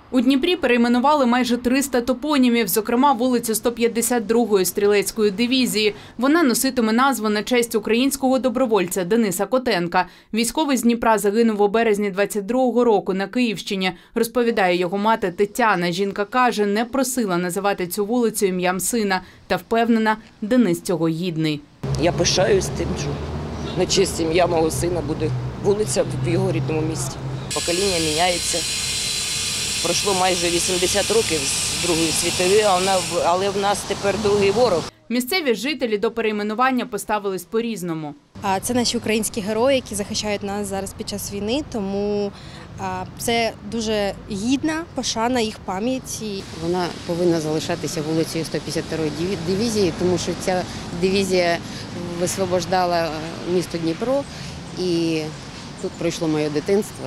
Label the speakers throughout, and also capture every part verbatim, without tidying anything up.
Speaker 1: У Дніпрі перейменували майже триста топонімів, зокрема вулицю сто п'ятдесят другої стрілецької дивізії. Вона носитиме назву на честь українського добровольця Дениса Котенка. Військовий з Дніпра загинув у березні двадцять другого року на Київщині, розповідає його мати Тетяна. Жінка каже, не просила називати цю вулицю ім'ям сина та впевнена, Денис цього гідний.
Speaker 2: Я пишаюсь тим, що на честь ім'я мого сина буде вулиця в його рідному місті. Покоління міняється. Пройшло майже вісімдесят років з Другої світової, але в нас тепер другий ворог.
Speaker 1: Місцеві жителі до перейменування поставились по-різному.
Speaker 3: Це наші українські герої, які захищають нас зараз під час війни, тому це дуже гідна пошана їх пам'яті.
Speaker 4: Вона повинна залишатися вулицею сто п'ятдесят другої дивізії, тому що ця дивізія висвобождала місто Дніпро, і тут пройшло моє дитинство.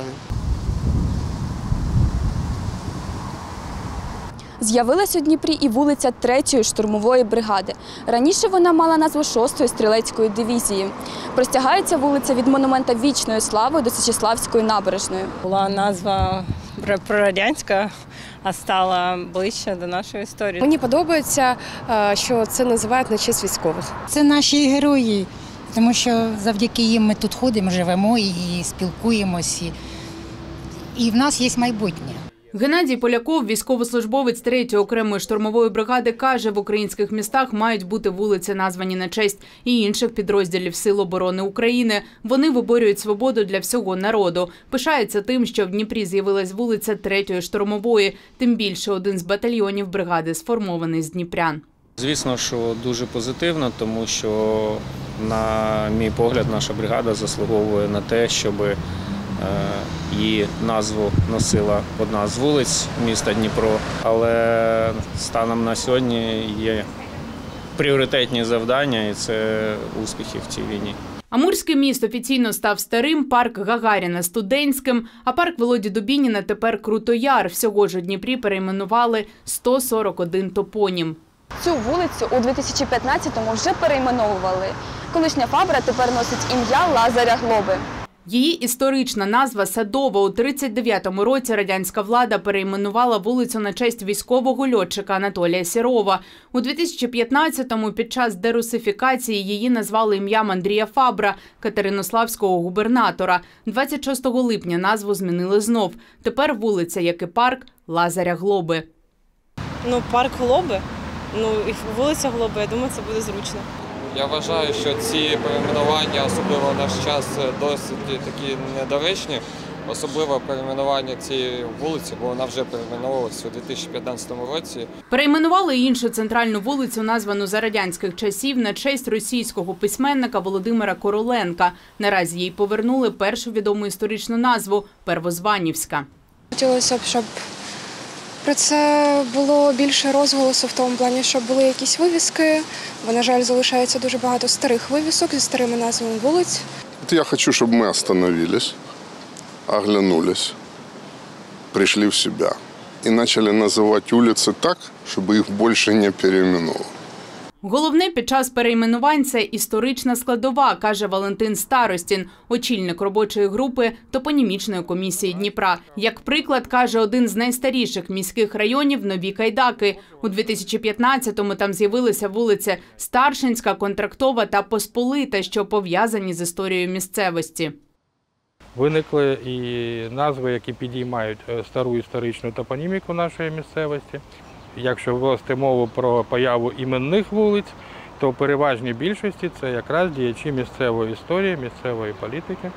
Speaker 5: З'явилась у Дніпрі і вулиця третьої штурмової бригади. Раніше вона мала назву шостої стрілецької дивізії. Простягається вулиця від монумента Вічної слави до Січеславської набережної.
Speaker 6: Була назва прорадянська, а стала ближче до нашої історії.
Speaker 3: Мені подобається, що це називають на честь військових.
Speaker 7: Це наші герої, тому що завдяки їм ми тут ходимо, живемо і спілкуємося. І в нас є майбутнє.
Speaker 1: Геннадій Поляков, військовослужбовець третьої окремої штурмової бригади, каже, в українських містах мають бути вулиці, названі на честь і інших підрозділів Сил оборони України. Вони виборюють свободу для всього народу. Пишається тим, що в Дніпрі з'явилась вулиця третьої штурмової. Тим більше один з батальйонів бригади сформований з дніпрян.
Speaker 8: Звісно, що дуже позитивно, тому що, на мій погляд, наша бригада заслуговує на те, щоб її назву носила одна з вулиць міста Дніпро, але станом на сьогодні є пріоритетні завдання, і це успіхи в цій війні.
Speaker 1: Амурський міст офіційно став старим, парк Гагаріна – студентським, а парк Володі Дубініна тепер Крутояр. Всього ж у Дніпрі перейменували сто сорок один топонім.
Speaker 5: Цю вулицю у дві тисячі п'ятнадцятому вже перейменовували. Колишня Фабра тепер носить ім'я Лазаря Глоби.
Speaker 1: Її історична назва Садова. У тридцять дев'ятому році радянська влада перейменувала вулицю на честь військового льотчика Анатолія Сірова. У дві тисячі п'ятнадцятому під час дерусифікації її назвали ім'ям Андрія Фабра, катеринославського губернатора. двадцять шостого липня назву змінили знов. Тепер вулиця, як і парк, Лазаря Глоби.
Speaker 6: Ну, парк Глоби, ну і вулиця Глоби, я думаю, це буде зручно.
Speaker 9: Я вважаю, що ці перейменування, особливо в наш час, досить такі недоречні. Особливо перейменування цієї вулиці, бо вона вже перейменовувалася у дві тисячі п'ятнадцятому році.
Speaker 1: Перейменували іншу центральну вулицю, названу за радянських часів, на честь російського письменника Володимира Короленка. Наразі їй повернули першу відому історичну назву – Первозванівська.
Speaker 3: Хотілося б, щоб про це було більше розголосу в тому плані, щоб були якісь вивіски. Бо, на жаль, залишається дуже багато старих вивісок зі старими назвами вулиць.
Speaker 10: Я хочу, щоб ми остановились, оглянулись, прийшли в себе і почали називати вулиці так, щоб їх більше не перейменовували.
Speaker 1: Головне під час перейменувань – це історична складова, каже Валентин Старостін, очільник робочої групи топонімічної комісії Дніпра. Як приклад, каже, один з найстаріших міських районів – Нові Кайдаки. У дві тисячі п'ятнадцятому там з'явилися вулиці Старшинська, Контрактова та Посполита, що пов'язані з історією місцевості.
Speaker 11: Виникли і назви, які підіймають стару історичну топоніміку нашої місцевості. Якщо ввести мову про появу іменних вулиць, то в переважній більшості це якраз діячі місцевої історії, місцевої політики,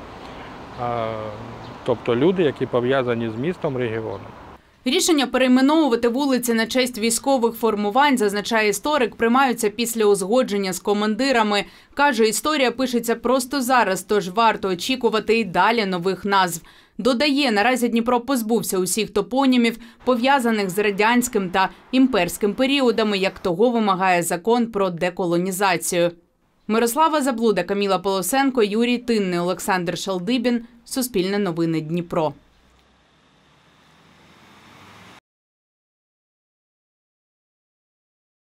Speaker 11: тобто люди, які пов'язані з містом, регіоном.
Speaker 1: Рішення перейменовувати вулиці на честь військових формувань, зазначає історик, приймаються після узгодження з командирами. Каже, історія пишеться просто зараз, тож варто очікувати і далі нових назв. Додає, наразі Дніпро позбувся усіх топонімів, пов'язаних з радянським та імперським періодами, як того вимагає закон про деколонізацію. Мирослава Заблуда, Каміла Полосенко, Юрій Тинний, Олександр Шалдибін. Суспільне новини Дніпро.